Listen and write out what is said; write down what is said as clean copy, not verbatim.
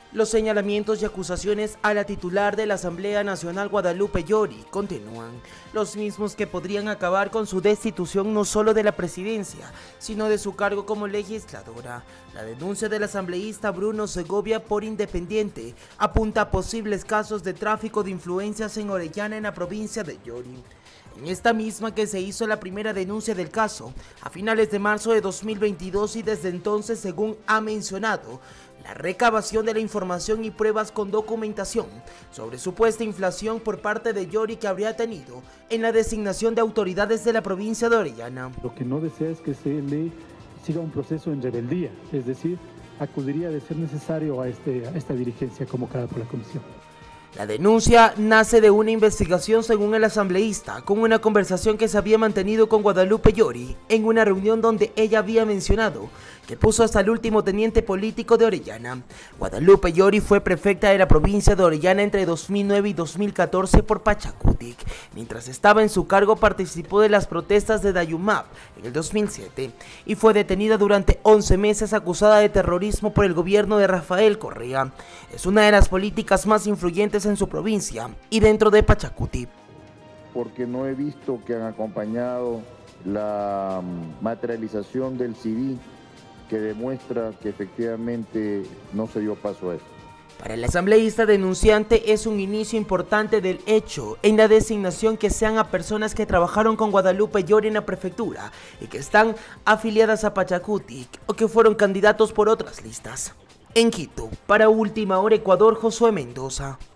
Los señalamientos y acusaciones a la titular de la Asamblea Nacional Guadalupe Llori continúan, los mismos que podrían acabar con su destitución no solo de la presidencia, sino de su cargo como legisladora. La denuncia del asambleísta Bruno Segovia por Independiente apunta a posibles casos de tráfico de influencias en Orellana, en la provincia de Llori. En esta misma que se hizo la primera denuncia del caso, a finales de marzo de 2022, y desde entonces, según ha mencionado, la recabación de la información y pruebas con documentación sobre supuesta inflación por parte de Llori que habría tenido en la designación de autoridades de la provincia de Orellana. Lo que no desea es que se le siga un proceso en rebeldía, es decir, acudiría de ser necesario a esta dirigencia convocada por la comisión. La denuncia nace de una investigación, según el asambleísta, con una conversación que se había mantenido con Guadalupe Llori en una reunión donde ella había mencionado que puso hasta el último teniente político de Orellana. Guadalupe Llori fue prefecta de la provincia de Orellana entre 2009 y 2014 por Pachacutic. Mientras estaba en su cargo, participó de las protestas de Dayumab en el 2007 y fue detenida durante 11 meses acusada de terrorismo por el gobierno de Rafael Correa. Es una de las políticas más influyentes en su provincia y dentro de Pachacuti. Porque no he visto que han acompañado la materialización del CD que demuestra que efectivamente no se dio paso a eso. Para el asambleísta denunciante es un inicio importante del hecho en la designación que sean a personas que trabajaron con Guadalupe Llori en la prefectura y que están afiliadas a Pachacutic o que fueron candidatos por otras listas. En Quito, para Última Hora Ecuador, Josué Mendoza.